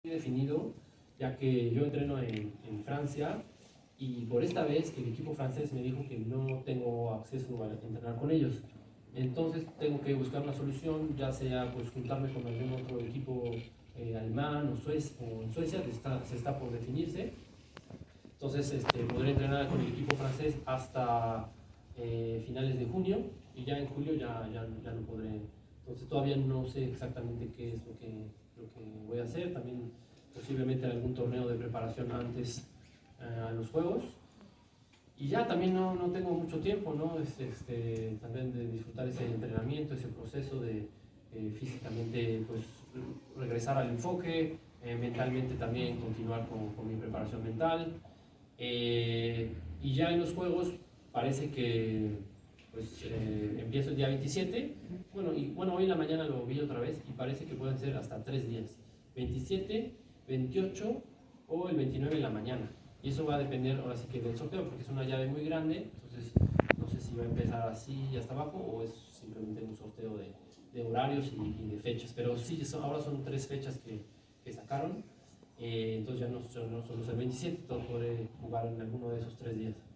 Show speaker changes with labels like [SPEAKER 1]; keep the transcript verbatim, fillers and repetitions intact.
[SPEAKER 1] definido, ya que yo entreno en, en Francia y por esta vez el equipo francés me dijo que no tengo acceso a entrenar con ellos. Entonces tengo que buscar una solución, ya sea pues juntarme con algún otro equipo eh, alemán o, Suez, o en Suecia, que está, se está por definirse. Entonces este, podré entrenar con el equipo francés hasta eh, finales de junio y ya en julio ya, ya, ya no podré. Entonces todavía no sé exactamente qué es lo que, lo que voy a hacer. También posiblemente algún torneo de preparación antes eh, a los Juegos. Y ya también no, no tengo mucho tiempo, ¿no? Este, este, también de disfrutar ese entrenamiento, ese proceso de eh, físicamente pues, regresar al enfoque, eh, mentalmente también continuar con, con mi preparación mental. Eh, y ya en los Juegos parece que pues, eh, empiezo el día veintisiete. Bueno, y, bueno, hoy en la mañana lo vi otra vez y parece que pueden ser hasta tres días. veintisiete, veintiocho o el veintinueve en la mañana. Y eso va a depender ahora sí que del sorteo, porque es una llave muy grande, entonces no sé si va a empezar así hasta abajo o es simplemente un sorteo de, de horarios y, y de fechas. Pero sí, son, ahora son tres fechas que, que sacaron, eh, entonces ya no, no solo es el veintisiete, entonces podré jugar en alguno de esos tres días.